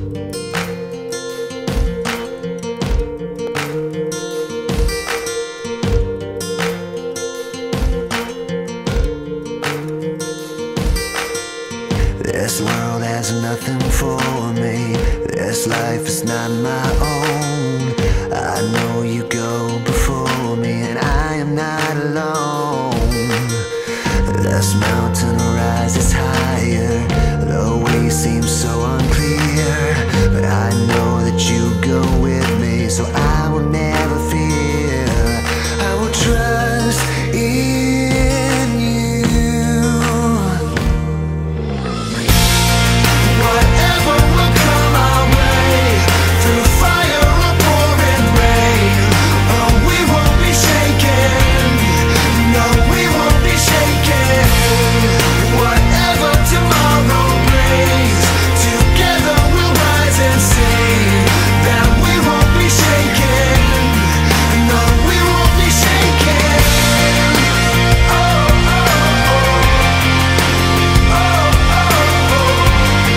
This world has nothing for me. This life is not my own. I know you go before me, and I am not alone. This mountain rises higher. The way seems so unclear, but I know that you go with me, so I will never fear. I will trust in you. Whatever will come our way, through fire or pouring rain, oh, we won't be shaken. No, we won't be shaken. Whatever tomorrow brings, together we'll rise and sing that we won't be shaken. No, we won't be shaken. Oh, oh, oh. Oh, oh, oh.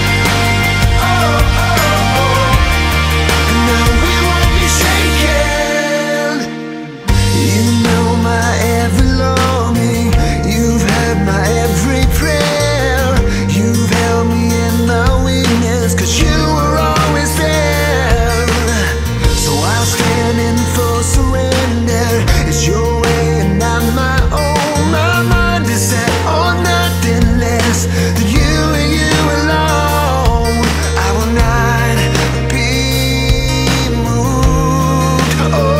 No, we won't be shaken. You know my every longing. You've heard my every prayer. You've held me in my weakness, 'cause you were always there. So I'll stand in full surrender. It's your way and not my own. My mind is set on nothing less than you and you alone. I will not be moved.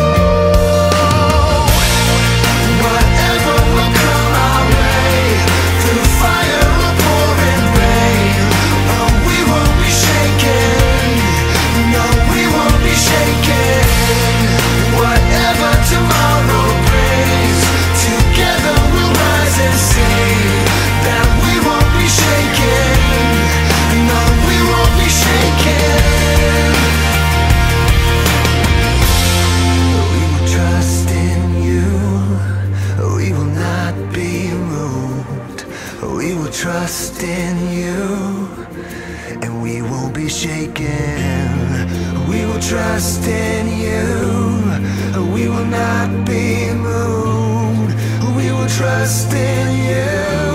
Oh, whatever will come our way, through fire or pouring rain, oh, we won't be shaken. No, we won't be shaken. Whatever tomorrow brings, together we'll rise and sing that we won't be shaken. No, we won't be shaken. We will trust in you. We will not be moved. We will trust in you, and we won't be shaken. We will trust in you. We will not be moved. We will trust in you.